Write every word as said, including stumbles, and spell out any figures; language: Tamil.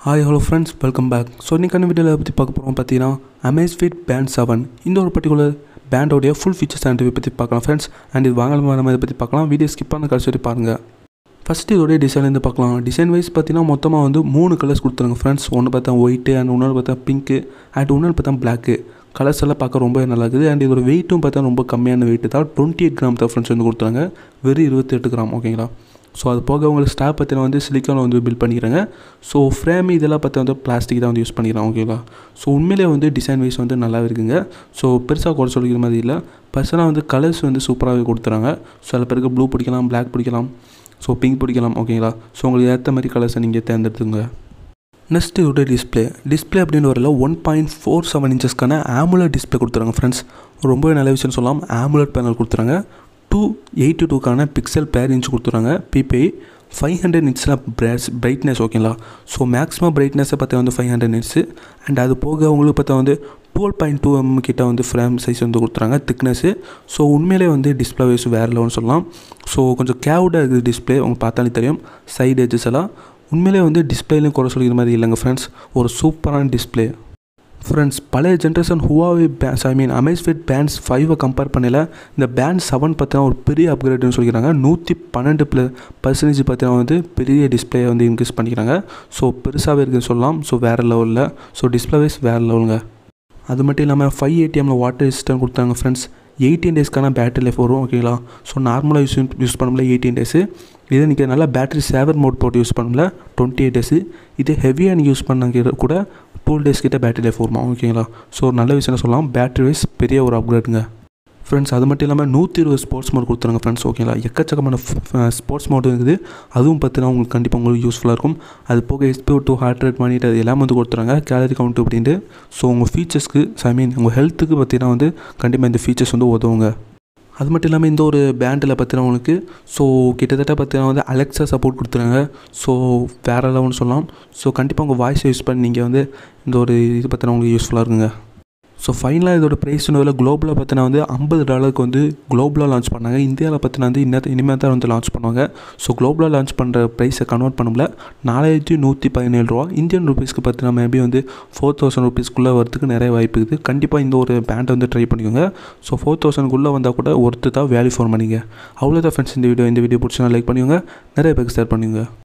Hi hello friends, welcome back. So இன்னைக்கான வீடியோவில் பற்றி பார்க்க போகிறோம் பார்த்தீங்கன்னா Amazfit Band செவன் இந்த ஒரு பர்டிகுலர் பேண்டோடைய ஃபுல் ஃபீச்சர்ஸ் அண்ட் ரிவ்யூ பற்றி பார்க்கலாம் ஃப்ரெண்ட்ஸ். அண்ட் இது வாங்கலாமா நம்ம இதை பற்றி பார்க்கலாம். வீடியோ ஸ்கிப் பண்ண கடைசி வரை பாருங்கள். ஃபஸ்ட்டு இதோடைய டிசைன்லேருந்து பார்க்கலாம். டிசைன் வைஸ் பார்த்தீங்கன்னா மொத்தமாக வந்து மூணு கலர்ஸ் கொடுத்துருங்க ஃப்ரெண்ட்ஸ். ஒன்று பார்த்தா ஒயிட்டு அண்ட் இன்னொன்று பார்த்தா பிங்க்கு அண்ட் இன்னொன்று பார்த்தா பிளாக்கு. கலர்ஸ் எல்லாம் பார்க்க ரொம்ப நல்லா இருக்குது. அண்ட் இதோட வெயிட்டும் பார்த்தா ரொம்ப கம்மியான வெயிட்டு தான். டுவெண்ட்டி எயிட் கிராம் தான் ஃப்ரெண்ட்ஸ் வந்து கொடுத்துறாங்க. வெறும் இருபத்தெட்டு கிராம் ஓகேங்களா. ஸோ அது போக உங்களுக்கு ஸ்டாப் பார்த்தீங்கன்னா வந்து சிலிக்கான வந்து பில்ட் பண்ணிக்கிறாங்க. ஸோ ஃப்ரேம் இதெல்லாம் பார்த்தா வந்து பிளாஸ்டிக் தான் வந்து யூஸ் பண்ணிக்கிறாங்க ஓகேங்களா. ஸோ உண்மையிலே வந்து டிசைன் வைஸ் வந்து நல்லா இருக்குங்க. ஸோ பெருசாக குறை சொல்லிக்கிற மாதிரி இல்லை. பர்சனாக வந்து கலர்ஸ் வந்து சூப்பராகவே கொடுத்துறாங்க. ஸோ சில பேருக்கு ப்ளூ பிடிக்கலாம், பிளாக் பிடிக்கலாம், ஸோ பிங்க் பிடிக்கலாம் ஓகேங்களா. ஸோ உங்களுக்கு ஏற்ற மாதிரி கலர்ஸை நீங்கள் தேர்ந்தெடுத்துங்க. நெக்ஸ்ட்டு இதோட டிஸ்பிளே டிஸ்பிளே அப்படின்னு வரல ஒன் பாயிண்ட் ஃபோர் செவன் இன்ச்சஸ்க்கான ஆமுலட் டிஸ்பிளே கொடுத்துறாங்க ஃப்ரெண்ட்ஸ். ரொம்பவே நல்ல விஷயம் சொல்லலாம். ஆமுலட் பேனல் கொடுத்துறாங்க. டூ எயிட்டி டூக்கான பிக்சல் பேர் இன்ச் கொடுத்துறாங்க. பிபிஐ ஃபைவ் ஹண்ட்ரட் நிட்ஸில் பிரைட்ஸ் பிரைட்னஸ் ஓகேங்களா. ஸோ மேக்ஸிமம் பிரைட்னஸை பார்த்தா வந்து ஃபைவ் ஹண்ட்ரட் நிட்ஸு. அண்ட் அது போக உங்களுக்கு பார்த்தா வந்து டுவெல் பாயிண்ட் டூ எம் கிட்ட வந்து ஃப்ரேம் சைஸ் வந்து கொடுத்துறாங்க திக்னஸ்ஸு. ஸோ உண்மையிலே வந்து டிஸ்பிளே வைஸ் வேறு லெவல்னு சொல்லலாம். ஸோ கொஞ்சம் கேவ்டாக இருக்குது டிஸ்பிளே, உங்களுக்கு பார்த்தாலே தெரியும். சைடு எட்ஜஸ் எல்லாம் உண்மையிலே வந்து டிஸ்பிளேலையும் குறை சொல்லிக்கிற மாதிரி இல்லைங்க ஃப்ரெண்ட்ஸ். ஒரு சூப்பரான டிஸ்பிளே ஃப்ரெண்ட்ஸ். பழைய generation Huawei bands I mean Amazfit bands ஃபைவை கம்பேர் பண்ணல இந்த பேண்ட் செவன் பார்த்தீங்கன்னா ஒரு பெரிய அப்கிரேட்னு சொல்லிக்கிறாங்க. நூற்றி பன்னெண்டு ப்ள பர்சன்டேஜ் பார்த்தீங்கன்னா வந்து பெரிய டிஸ்பிளே வந்து இன்க்ரீஸ் பண்ணிக்கிறாங்க. ஸோ பெருசாகவே இருக்குதுன்னு சொல்லலாம். ஸோ வேறு லெவலில் ஸோ டிஸ்பிளே வைஸ் வேறு லெவலுங்க. அது மட்டும் இல்லாமல் ஃபைவ் ஏடிஎம்மில் வாட்டர் ரெசிஸ்டன்ட் கொடுத்தாங்க ஃப்ரெண்ட்ஸ். எயிட்டீன் டேஸ்க்கான பேட்டரி லைஃப் வரும் ஓகேங்களா. ஸோ நார்மலாக யூஸ் யூஸ் பண்ணல எயிட்டீன் டேஸு. இதே நீங்கள் நல்லா பேட்டரி சேவர் மோட் போட்டு யூஸ் பண்ணல டுவெண்ட்டி எயிட் டேஸு. இதே ஹெவியாக நீங்கள் யூஸ் பண்ண கூட டூ டேஸ் கிட்ட பேட்டரி லைஃப் வருமா ஓகேங்களா. ஸோ நல்ல விஷயம் சொல்லலாம். பேட்டரி வைஸ் பெரிய ஒரு அப்கிரேடுங்க ஃப்ரெண்ட்ஸ். அது மட்டும் இல்லாமல் நூற்றி இருபது ஸ்போர்ட்ஸ் மோட் கொடுத்துருங்க ஃப்ரெண்ட்ஸ் ஓகேங்களா. எக்கச்சக்கமான ஸ்போர்ட்ஸ் மோடு இருக்குது. அதுவும் பார்த்தீங்கன்னா உங்களுக்கு கண்டிப்பாக உங்களுக்கு யூஸ்ஃபுல்லாக இருக்கும். அது போக எஸ்பிஓ டூ ஹார்ட் ரேட் பண்ணிட்டு அது எல்லாமே வந்து கொடுத்துறாங்க. கேலரி கவுண்ட் அப்படின்ட்டு. ஸோ உங்கள் ஃபீச்சர்ஸ்க்கு ஐ மீன் உங்கள் ஹெல்த்துக்கு பார்த்தீங்கன்னா வந்து கண்டிப்பாக இந்த ஃபீச்சர்ஸ் வந்து உதவுங்க. அது மட்டும் இல்லாமல் இந்த ஒரு பேண்டில் பார்த்தீங்கன்னா உங்களுக்கு ஸோ கிட்டத்தட்ட பார்த்தீங்கன்னா வந்து அலெக்ஸா சப்போர்ட் கொடுத்துறாங்க. ஸோ வேறு லெவல்னு சொல்லலாம். ஸோ கண்டிப்பாக உங்கள் வாய்ஸை யூஸ் பண்ணி நீங்கள் வந்து இந்த ஒரு இது பார்த்தீங்கன்னா உங்களுக்கு யூஸ்ஃபுல்லாக இருக்குங்க. ஸோ ஃபைனலாக இதோட ப்ரைஸ்னு வரல குளோபலாக பார்த்தீங்கன்னா வந்து ஐம்பது டாலருக்கு வந்து குளோபலாக லான்ச் பண்ணாங்க. இந்தியாவில் பார்த்தீங்கன்னா வந்து இன்னும் இனிமேல் தான் வந்து லான்ச் பண்ணுவாங்க. ஸோ குளோபலாக லான்ச் பண்ணுற ப்ரைஸை கன்வெர்ட் பண்ணல நாலாயிரத்தி நூற்றி பதினேழு ரூபா இந்தியன் ருபீஸ்க்கு பார்த்தீங்கன்னா மேபி வந்து ஃபோர் தௌசண்ட் ருபீஸ்க்குள்ளே வரதுக்கு நிறைய வாய்ப்பு இருக்குது. கண்டிப்பாக இந்த ஒரு பேண்டை வந்து ட்ரை பண்ணிக்கோங்க. ஸோ ஃபோர் தௌசண்ட்குள்ளே வந்தால் கூட ஒருத்தர் தான் வேல்யூ ஃபார் பண்ணிங்க. அவ்வளோதான் ஃப்ரெண்ட்ஸ் இந்த வீடியோ. இந்த வீடியோ பிடிச்சா லைக் பண்ணிக்கோங்க, நிறைய பேருக்கு ஷேர் பண்ணிக்கோங்க.